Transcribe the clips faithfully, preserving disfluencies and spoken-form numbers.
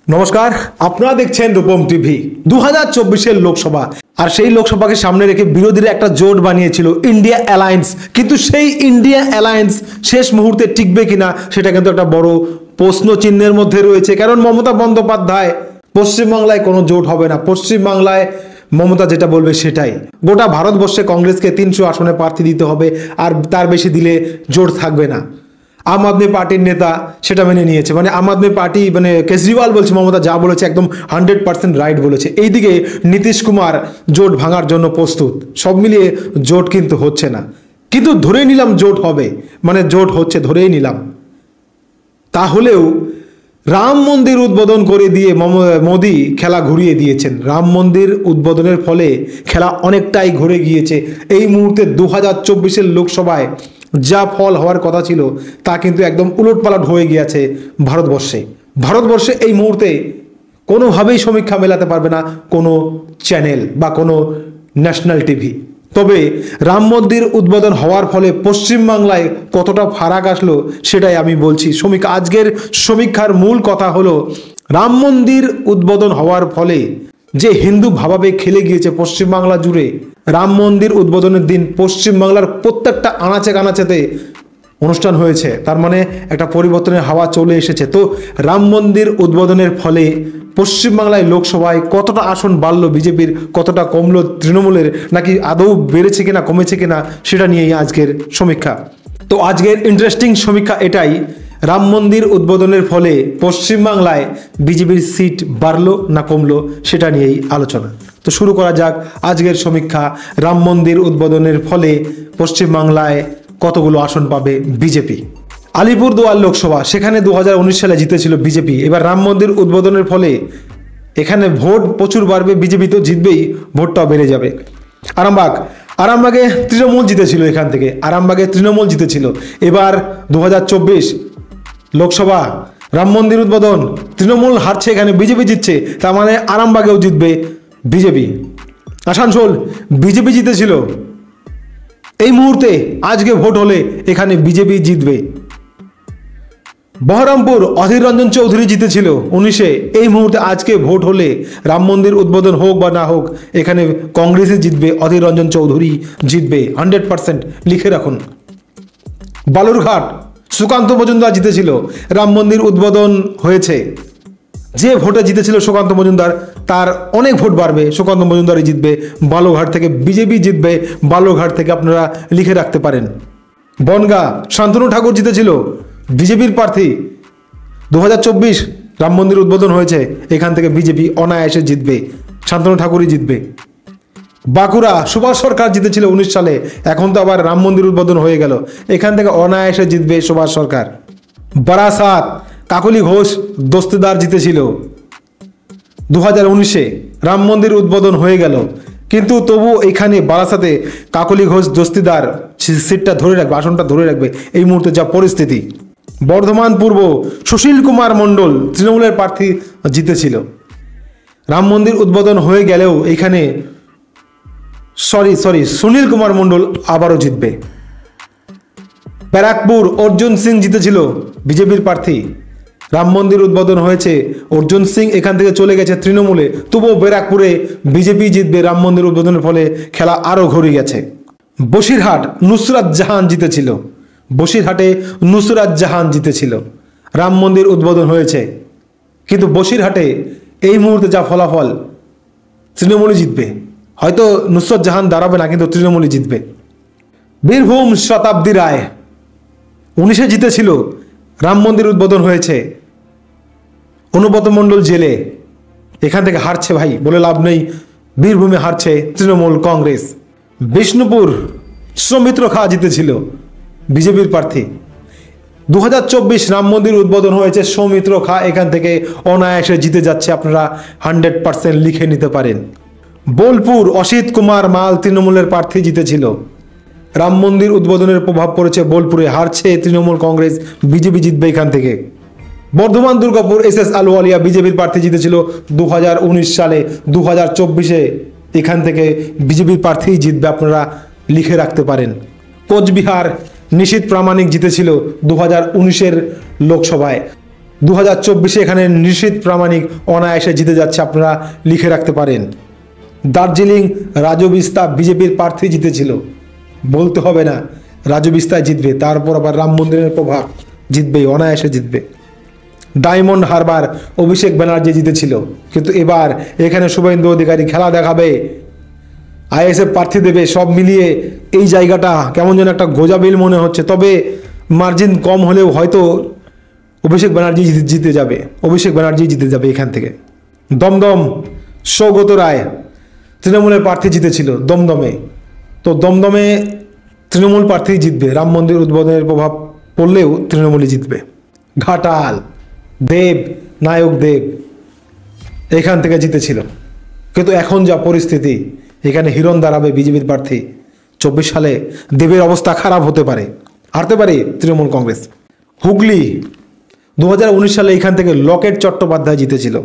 নমস্কার, আপনারা দেখছেন রূপম টিভি। দু হাজার চব্বিশের লোকসভা, আর সেই লোকসভাকে সামনে রেখে বিরোধীরা একটা জোট বানিয়েছিল ইন্ডিয়া অ্যালায়েন্স। কিন্তু সেই ইন্ডিয়া অ্যালায়েন্স শেষ মুহূর্তে টিকবে কিনা সেটা কিন্তু একটা বড় প্রশ্ন চিহ্নের মধ্যে রয়েছে। কারণ মমতা বন্দ্যোপাধ্যায় পশ্চিমবাংলায় কোনো জোট হবে না, পশ্চিমবাংলায় মমতা যেটা বলবে সেটাই। গোটা ভারতবর্ষে কংগ্রেসকে তিনশো আসনে প্রার্থী দিতে হবে, আর তার বেশি দিলে জোট থাকবে না। আম আদমি পার্টির নেতা সেটা মেনে নিয়েছে, মানে আম আদমি পার্টি মানে কেজরিওয়াল বলছে মমতা যা বলেছে একদম হান্ড্রেড পার্সেন্ট রাইট বলেছে। এইদিকে নীতিশ কুমার জোট ভাঙার জন্য প্রস্তুত। সব মিলিয়ে জোট কিন্তু হচ্ছে না, কিন্তু ধরেই নিলাম জোট হবে, মানে জোট হচ্ছে ধরেই নিলাম। তাহলেও রাম মন্দির উদ্বোধন করে দিয়ে মোদি খেলা ঘুরিয়ে দিয়েছেন। রাম মন্দির উদ্বোধনের ফলে খেলা অনেকটাই ঘুরে গিয়েছে। এই মুহূর্তে দু হাজার চব্বিশের লোকসভায় যা ফল হওয়ার কথা ছিল তা কিন্তু একদম উলটপালট হয়ে গিয়েছে ভারতবর্ষে। ভারতবর্ষে এই মুহূর্তে কোনোভাবেই সমীক্ষা মেলাতে পারবে না কোনো চ্যানেল বা কোনো ন্যাশনাল টিভি। তবে রাম মন্দির উদ্বোধন হওয়ার ফলে পশ্চিমবাংলায় কতটা ফারাক আসলো সেটাই আমি বলছি। সমীক্ষা আজকের সমীক্ষার মূল কথা হলো রাম মন্দির উদ্বোধন হওয়ার ফলে যে হিন্দু ভাবাবেগ খেলে গিয়েছে পশ্চিমবাংলা জুড়ে। রাম মন্দির উদ্বোধনের দিন পশ্চিমবাংলার প্রত্যেকটা আনাচে কানাচেতে অনুষ্ঠান হয়েছে, তার মানে একটা পরিবর্তনের হাওয়া চলে এসেছে। তো রাম মন্দির উদ্বোধনের ফলে পশ্চিমবাংলায় লোকসভায় কতটা আসন বাড়লো বিজেপির, কতটা কমলো তৃণমূলের, নাকি আদৌ বেড়েছে কিনা কমেছে কিনা সেটা নিয়েই আজকের সমীক্ষা। তো আজকের ইন্টারেস্টিং সমীক্ষা এটাই, রাম মন্দির উদ্বোধনের ফলে পশ্চিমবাংলায় বিজেপির সিট বাড়লো না কমলো সেটা নিয়েই আলোচনা। তো শুরু করা যাক আজকের সমীক্ষা। রাম মন্দির উদ্বোধনের ফলে পশ্চিমবাংলায় কতগুলো আসন পাবে বিজেপি। আলিপুরদুয়ার লোকসভা, সেখানে দু হাজার উনিশ সালে জিতেছিল বিজেপি। এবার রাম মন্দির উদ্বোধনের ফলে এখানে ভোট প্রচুর বাড়বে, বিজেপি তো জিতবেই, ভোটটাও বেড়ে যাবে। আরামবাগ, আরামবাগে তৃণমূল জিতেছিল, এখান থেকে আরামবাগে তৃণমূল জিতেছিল। এবার দু হাজার চব্বিশ লোকসভা রাম মন্দির উদ্বোধন, তৃণমূল হারছে, এখানে বিজেপি জিতছে, তার মানে আরামবাগেও জিতবে বিজেপি। আসানসোল বিজেপি জিতেছিল, এই মুহূর্তে আজকে ভোট হলে এখানে বিজেপি জিতবে। বহরমপুর অধীর রঞ্জন চৌধুরী জিতেছিল উনিশে, এই মুহূর্তে আজকে ভোট হলে রাম মন্দির উদ্বোধন হোক বা না হোক এখানে কংগ্রেসই জিতবে, অধীর রঞ্জন চৌধুরী জিতবে হান্ড্রেড পার্সেন্ট, লিখে রাখুন। বালুরঘাট সুকান্ত মজুমদার জিতেছিল, রাম মন্দির উদ্বোধন হয়েছে, যে ভোটে জিতেছিল সুকান্ত মজুমদার তার অনেক ভোট বাড়বে, সুকান্ত মজুমদারই জিতবে। বালুরঘাট থেকে বিজেপি জিতবে, বালুরঘাট থেকে আপনারা লিখে রাখতে পারেন। বনগাঁ শান্তনু ঠাকুর জিতেছিল, বিজেপির প্রার্থী। দু হাজার চব্বিশ রাম মন্দির উদ্বোধন হয়েছে, এখান থেকে বিজেপি অনায়াসে জিতবে, শান্তনু ঠাকুরই জিতবে। বাঁকুড়া সুভাষ সরকার জিতেছিল উনিশ সালে, এখন তো আবার রাম মন্দির উদ্বোধন হয়ে গেল, এখান থেকে অনায়াসে জিতবে সুভাষ সরকার। বারাসাত কাকলি ঘোষ দস্তিদার জিতেছিল দু হাজার উনিশে, রাম মন্দির উদ্বোধন হয়ে গেল, কিন্তু তবু এখানে বারাসাতে কাকলি ঘোষ দস্তিদার সিটটা ধরে রাখবে, আসনটা ধরে রাখবে এই মুহূর্তে যা পরিস্থিতি। বর্ধমান পূর্ব সুশীল কুমার মণ্ডল তৃণমূলের প্রার্থী জিতেছিল, রাম মন্দির উদ্বোধন হয়ে গেলেও এখানে সরি সরি সুনীল কুমার মণ্ডল আবারও জিতবে। ব্যারাকপুর অর্জুন সিং জিতেছিল, বিজেপির প্রার্থী, রাম মন্দির উদ্বোধন হয়েছে, অর্জুন সিং এখান থেকে চলে গেছে তৃণমূলে, তবুও ব্যারাকপুরে বিজেপি জিতবে, রাম মন্দির উদ্বোধনের ফলে খেলা আরও ঘুরে গেছে। বসিরহাট নুসরাত জাহান জিতেছিল, বসিরহাটে নুসরাত জাহান জিতেছিল, রাম মন্দির উদ্বোধন হয়েছে, কিন্তু বসিরহাটে এই মুহূর্তে যা ফলাফল তৃণমূলই জিতবে, হয়তো নুসরাত জাহান দাঁড়াবে না, কিন্তু তৃণমূলই জিতবে। বীরভূম শতাব্দী রায় উনিশে জিতেছিল, রাম মন্দির উদ্বোধন হয়েছে, অনুব্রত মণ্ডল জেলে, এখান থেকে হারছে ভাই, বলে লাভ নেই, বীরভূমে হারছে তৃণমূল কংগ্রেস। বিষ্ণুপুর সৌমিত্র খা জিতেছিল, বিজেপির প্রার্থী। দু হাজার চব্বিশ রাম মন্দির উদ্বোধন হয়েছে, সৌমিত্র খা এখান থেকে অনায়াসে জিতে যাচ্ছে, আপনারা হান্ড্রেড পার্সেন্ট লিখে নিতে পারেন। বোলপুর অসিত কুমার মাল তৃণমূলের প্রার্থী জিতেছিল, রাম মন্দির উদ্বোধনের প্রভাব পড়েছে বোলপুরে, হারছে তৃণমূল কংগ্রেস, বিজেপি জিতবে এখান থেকে। বর্ধমান দুর্গাপুর এস এস আলুওয়ালিয়া বিজেপির প্রার্থী জিতেছিল দু হাজার উনিশ সালে, দু হাজার চব্বিশে এখান থেকে বিজেপির প্রার্থীই জিতবে, আপনারা লিখে রাখতে পারেন। কোচবিহার নিশীথ প্রামাণিক জিতেছিল দু হাজার উনিশের লোকসভায়, দু হাজার চব্বিশে এখানে নিশ্চিত প্রামাণিক অনায়াসে জিতে যাচ্ছে, আপনারা লিখে রাখতে পারেন। দার্জিলিং রাজু বিস্তা বিজেপির প্রার্থী জিতেছিল, বলতে হবে না রাজু বিস্তায় জিতবে, তারপর আবার রাম মন্দিরের প্রভাব জিতবে, অনায়াসে জিতবে। ডায়মন্ড হারবার অভিষেক ব্যানার্জি জিতেছিল, কিন্তু এবার এখানে শুভেন্দু অধিকারী খেলা দেখাবে, আইএসএফ প্রার্থী দেবে, সব মিলিয়ে এই জায়গাটা কেমন যেন একটা গোজাবিল মনে হচ্ছে। তবে মার্জিন কম হলেও হয়তো অভিষেক ব্যানার্জি জিতে যাবে, অভিষেক ব্যানার্জি জিতে যাবে এখান থেকে। দমদম সৌগত রায় তৃণমূলের প্রার্থী জিতেছিল দমদমে, তো দমদমে তৃণমূল প্রার্থী জিতবে, রাম মন্দির উদ্বোধনের প্রভাব পড়লেও তৃণমূলই জিতবে। ঘাটাল দেব নায়ক দেব এখান থেকে জিতেছিল, কিন্তু এখন যা পরিস্থিতি এখানে হিরণ দাঁড়াবে বিজেপির প্রার্থী। চব্বিশ সালে দেবের অবস্থা খারাপ হতে পারে, হারতে পারে তৃণমূল কংগ্রেস। হুগলি দু হাজার উনিশ সালে এখান থেকে লকেট চট্টোপাধ্যায় জিতেছিল।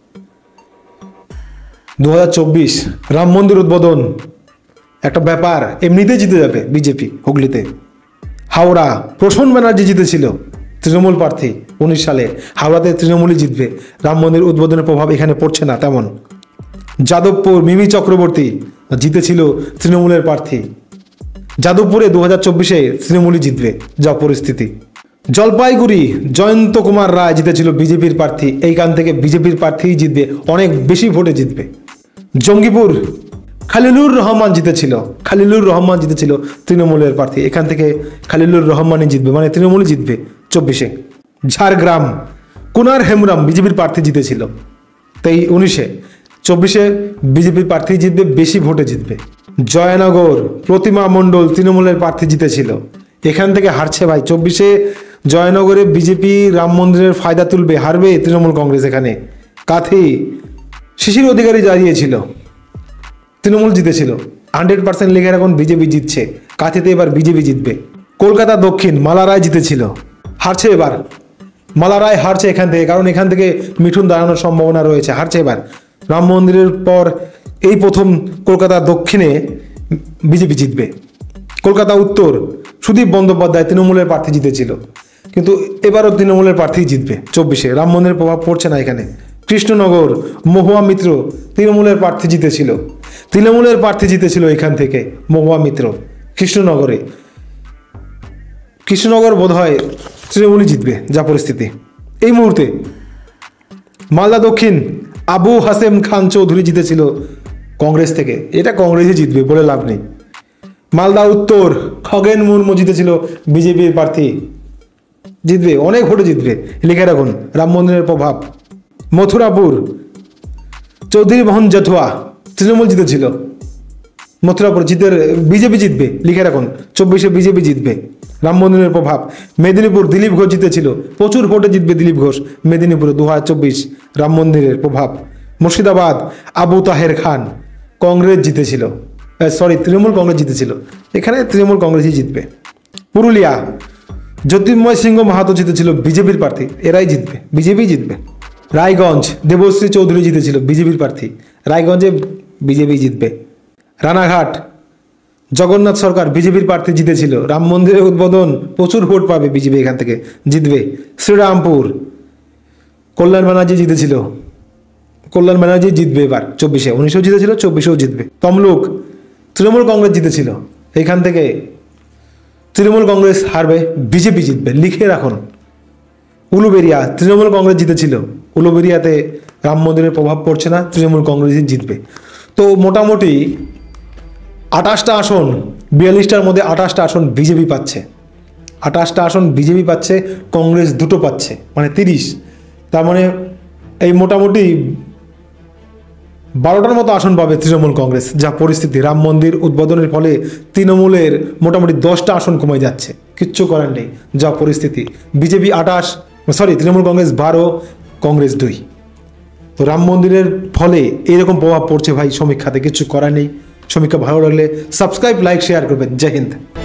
দু হাজার চব্বিশ রাম মন্দির উদ্বোধন একটা ব্যাপার, এমনিতেই জিতে যাবে বিজেপি হুগলিতে। হাওড়া প্রসন্ন ব্যানার্জি জিতেছিল, তৃণমূল প্রার্থী উনিশ সালে, হাওড়াতে তৃণমূলই জিতবে, রাম মন্দির উদ্বোধনের প্রভাব এখানে পড়ছে না তেমন। যাদবপুর মিমি চক্রবর্তী জিতেছিল তৃণমূলের প্রার্থী, যাদবপুরে দু হাজার চব্বিশে তৃণমূলই জিতবে যা পরিস্থিতি। জলপাইগুড়ি জয়ন্ত কুমার রায় জিতেছিল বিজেপির প্রার্থী, এইখান থেকে বিজেপির প্রার্থীই জিতবে, অনেক বেশি ভোটে জিতবে। জঙ্গিপুর খালিলুর রহমান জিতেছিল, খালিলুর রহমান জিতেছিল তৃণমূলের প্রার্থী, এখান থেকে খালিলুর রহমানই জিতবে, মানে তৃণমূলই জিতবে চব্বিশে। ঝাড়গ্রাম কুনার হেমব্রম বিজেপির প্রার্থী জিতেছিল তেই উনিশে, চব্বিশে বিজেপির প্রার্থী জিতবে, বেশি ভোটে জিতবে। জয়নগর প্রতিমা মণ্ডল তৃণমূলের প্রার্থী জিতেছিল, এখান থেকে হারছে ভাই। চব্বিশে জয়নগরে বিজেপি রাম মন্দিরের ফায়দা তুলবে, হারবে তৃণমূল কংগ্রেস এখানে। কাথি শিশির অধিকারী দাঁড়িয়েছিল, তৃণমূল জিতেছিল, হান্ড্রেড পার্সেন্ট লেখে এখন বিজেপি জিতছে, কাথিতে এবার বিজেপি জিতবে। কলকাতা দক্ষিণ মালা রায় জিতেছিল, হারছে এবার, মালা রায় হারছে এখান থেকে, কারণ এখান থেকে মিঠুন দাঁড়ানোর সম্ভাবনা রয়েছে, হারছে এবার। রাম মন্দিরের পর এই প্রথম কলকাতা দক্ষিণে বিজেপি জিতবে। কলকাতা উত্তর সুদীপ বন্দ্যোপাধ্যায় তৃণমূলের প্রার্থী জিতেছিল, কিন্তু এবারও তৃণমূলের প্রার্থী জিতবে চব্বিশে, রাম মন্দিরের প্রভাব পড়ছে না এখানে। কৃষ্ণনগর মহুয়া মিত্র তৃণমূলের প্রার্থী জিতেছিল, তৃণমূলের প্রার্থী জিতেছিল এখান থেকে মহুয়া মিত্র কৃষ্ণনগরে। কৃষ্ণনগর বোধ হয় তৃণমূলই জিতবে যা পরিস্থিতি এই মুহূর্তে। মালদা দক্ষিণ আবু হাসেম খান চৌধুরী জিতেছিল কংগ্রেস থেকে, এটা কংগ্রেসই জিতবে বলে লাভ নেই। মালদা উত্তর খগেন মুর্মু জিতেছিল বিজেপির প্রার্থী, জিতবে, অনেক ভোটে জিতবে, লিখে রাখুন রাম মন্দিরের প্রভাব। মথুরাপুর চৌধুরী মোহন জাটুয়া তৃণমূল জিতেছিল, মথুরাপুর জিতে বিজেপি জিতবে, লিখে রাখুন চব্বিশে বিজেপি জিতবে, রাম মন্দিরের প্রভাব। মেদিনীপুর দিলীপ ঘোষ জিতেছিল, প্রচুর ভোটে জিতবে দিলীপ ঘোষ মেদিনীপুরে দু হাজার চব্বিশ, রাম মন্দিরের প্রভাব। মুর্শিদাবাদ আবু তাহের খান কংগ্রেস জিতেছিল, সরি তৃণমূল কংগ্রেস জিতেছিল, এখানে তৃণমূল কংগ্রেসই জিতবে। পুরুলিয়া জ্যোতির্ময় সিংহ মাহাতো জিতেছিল বিজেপির প্রার্থী, এরাই জিতবে, বিজেপি জিতবে। রায়গঞ্জ দেবশ্রী চৌধুরী জিতেছিল বিজেপির প্রার্থী, রায়গঞ্জে বিজেপি জিতবে। রানাঘাট জগন্নাথ সরকার বিজেপির প্রার্থী জিতেছিল, রাম মন্দিরের উদ্বোধন, প্রচুর ভোট পাবে বিজেপি এখান থেকে, জিতবে। শ্রীরামপুর কল্যাণ ব্যানার্জি জিতেছিল, কল্যাণ ব্যানার্জি জিতবে এবার চব্বিশে, উনিশেও জিতেছিল, চব্বিশেও জিতবে। তমলুক তৃণমূল কংগ্রেস জিতেছিল, এখান থেকে তৃণমূল কংগ্রেস হারবে, বিজেপি জিতবে, লিখে রাখুন। উলুবেরিয়া তৃণমূল কংগ্রেস জিতেছিল, উলুবেরিয়াতে রাম মন্দিরের প্রভাব পড়ছে না, তৃণমূল কংগ্রেসই জিতবে। তো মোটামুটি আঠাশটা আসন, বিয়াল্লিশটার মধ্যে আঠাশটা আসন বিজেপি পাচ্ছে, আঠাশটা আসন বিজেপি পাচ্ছে, কংগ্রেস দুটো পাচ্ছে, মানে তিরিশ। তার মানে এই মোটামুটি বারোটার মতো আসন পাবে তৃণমূল কংগ্রেস যা পরিস্থিতি। রাম মন্দির উদ্বোধনের ফলে তৃণমূলের মোটামুটি দশটা আসন কমে যাচ্ছে, কিচ্ছু করার নেই যা পরিস্থিতি। বিজেপি আঠাশ, সরি তৃণমূল কংগ্রেস বারো, কংগ্রেস দুই। তো রাম মন্দিরের ফলে এইরকম প্রভাব পড়ছে ভাই সমীক্ষাতে, কিছু করার নেই। সমীক্ষা ভালো লাগলে সাবস্ক্রাইব, লাইক, শেয়ার করবেন। জয় হিন্দ।